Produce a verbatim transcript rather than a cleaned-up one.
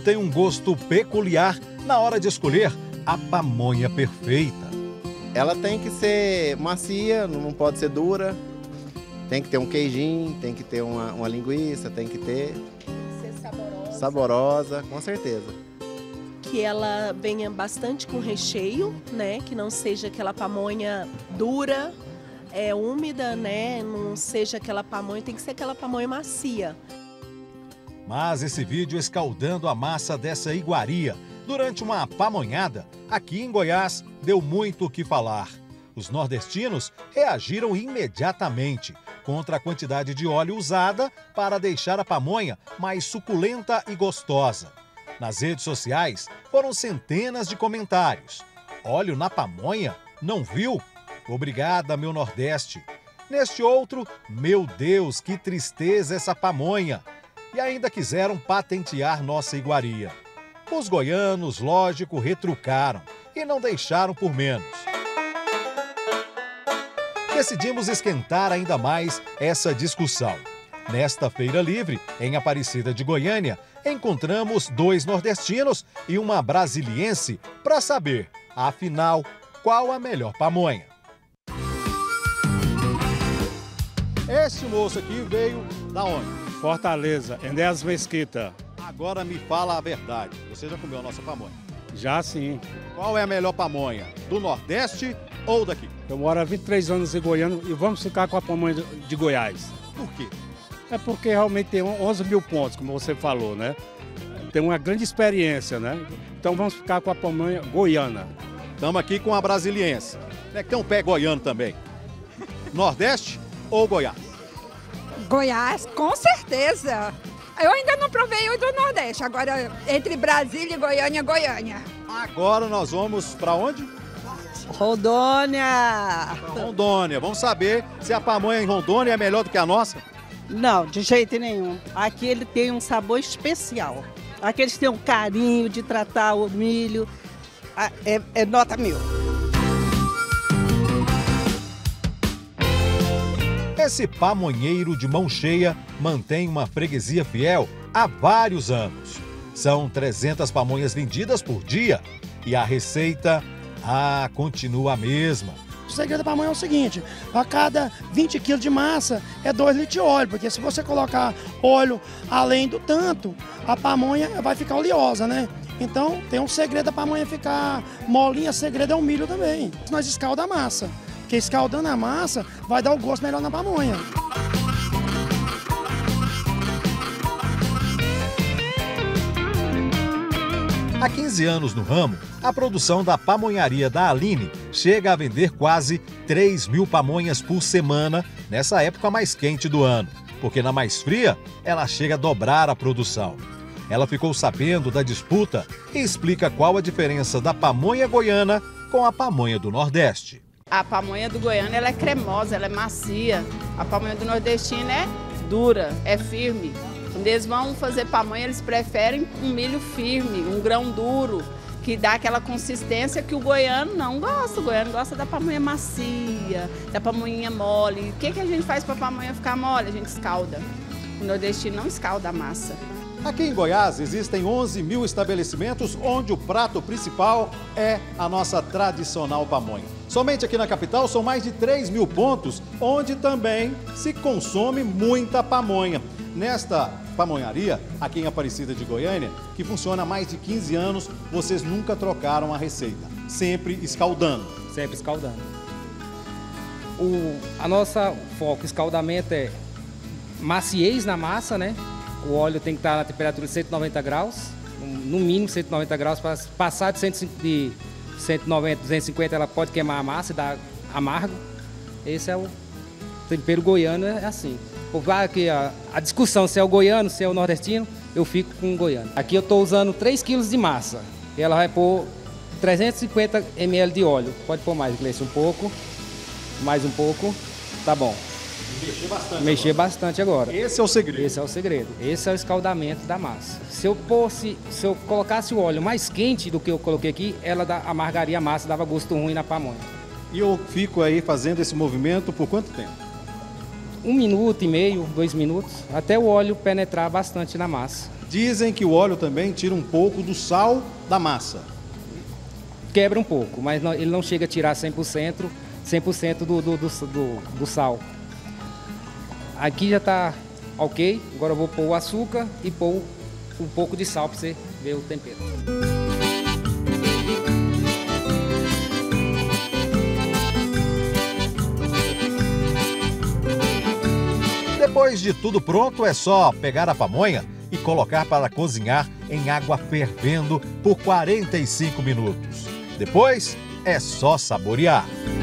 tem um gosto peculiar na hora de escolher a pamonha perfeita. Ela tem que ser macia, não pode ser dura. Tem que ter um queijinho, tem que ter uma, uma linguiça, tem que ter... Tem que ser saborosa. Saborosa, com certeza. Que ela venha bastante com recheio, né? Que não seja aquela pamonha dura, é, úmida, né? Não seja aquela pamonha, tem que ser aquela pamonha macia. Mas esse vídeo escaldando a massa dessa iguaria durante uma pamonhada aqui em Goiás deu muito o que falar. Os nordestinos reagiram imediatamente contra a quantidade de óleo usada para deixar a pamonha mais suculenta e gostosa. Nas redes sociais foram centenas de comentários. Óleo na pamonha? Não viu? Obrigada, meu Nordeste. Neste outro, meu Deus, que tristeza essa pamonha. E ainda quiseram patentear nossa iguaria. Os goianos, lógico, retrucaram e não deixaram por menos. Decidimos esquentar ainda mais essa discussão. Nesta Feira Livre, em Aparecida de Goiânia, encontramos dois nordestinos e uma brasiliense para saber, afinal, qual a melhor pamonha. Este moço aqui veio da onde? Fortaleza, Enéas Mesquita. Agora me fala a verdade, você já comeu a nossa pamonha? Já sim. Qual é a melhor pamonha, do Nordeste ou daqui? Eu moro há vinte e três anos em Goiânia e vamos ficar com a pamonha de Goiás. Por quê? É porque realmente tem onze mil pontos, como você falou, né? Tem uma grande experiência, né? Então vamos ficar com a pamonha goiana. Estamos aqui com a brasiliense. É que tem um pé goiano também. Nordeste ou Goiás? Goiás, com certeza. Eu ainda não provei o do Nordeste. Agora, entre Brasília e Goiânia, Goiânia. Agora nós vamos para onde? Rondônia. Pra Rondônia. Vamos saber se a pamonha em Rondônia é melhor do que a nossa? Não, de jeito nenhum. Aqui ele tem um sabor especial. Aqui eles têm um carinho de tratar o milho. É, é nota mil. Esse pamonheiro de mão cheia mantém uma freguesia fiel há vários anos. São trezentas pamonhas vendidas por dia e a receita, ah, continua a mesma. O segredo da pamonha é o seguinte, a cada vinte quilos de massa é dois litros de óleo, porque se você colocar óleo além do tanto, a pamonha vai ficar oleosa, né? Então tem um segredo da pamonha ficar molinha, segredo é o milho também. Nós escaldamos a massa, porque escaldando a massa vai dar o gosto melhor na pamonha. Há quinze anos no ramo, a produção da pamonharia da Aline chega a vender quase três mil pamonhas por semana nessa época mais quente do ano, porque na mais fria ela chega a dobrar a produção. Ela ficou sabendo da disputa e explica qual a diferença da pamonha goiana com a pamonha do Nordeste. A pamonha do goiano ela é cremosa, ela é macia. A pamonha do nordestino é dura, é firme. Quando eles vão fazer pamonha, eles preferem um milho firme, um grão duro, que dá aquela consistência que o goiano não gosta. O goiano gosta da pamonha macia, da pamonha mole. O que, que a gente faz para a pamonha ficar mole? A gente escalda. O nordestino não escalda a massa. Aqui em Goiás existem onze mil estabelecimentos onde o prato principal é a nossa tradicional pamonha. Somente aqui na capital são mais de três mil pontos onde também se consome muita pamonha. Nesta pamonharia, aqui em Aparecida de Goiânia, que funciona há mais de quinze anos, vocês nunca trocaram a receita, sempre escaldando. Sempre escaldando. O, a nossa foco, escaldamento é maciez na massa, né? O óleo tem que estar na temperatura de cento e noventa graus, no mínimo cento e noventa graus, para passar de cento e noventa, duzentos e cinquenta ela pode queimar a massa e dar amargo. Esse é o tempero goiano, é assim. Aqui a, a discussão se é o goiano, se é o nordestino, eu fico com o goiano. Aqui eu estou usando três quilos de massa, ela vai pôr trezentos e cinquenta mililitros de óleo. Pode pôr mais, Gleice, um pouco, mais um pouco, tá bom. Mexer bastante. Mexer agora. bastante agora. Esse é o segredo. Esse é o segredo. Esse é o escaldamento da massa. Se eu fosse, se eu colocasse o óleo mais quente do que eu coloquei aqui, ela dá, amargaria a massa, dava gosto ruim na pamonha. E eu fico aí fazendo esse movimento por quanto tempo? Um minuto e meio, dois minutos, até o óleo penetrar bastante na massa. Dizem que o óleo também tira um pouco do sal da massa. Quebra um pouco, mas não, ele não chega a tirar cem por cento, cem por cento do, do, do, do, do sal. Aqui já está ok, agora eu vou pôr o açúcar e pôr um pouco de sal para você ver o tempero. Depois de tudo pronto, é só pegar a pamonha e colocar para cozinhar em água fervendo por quarenta e cinco minutos. Depois, é só saborear.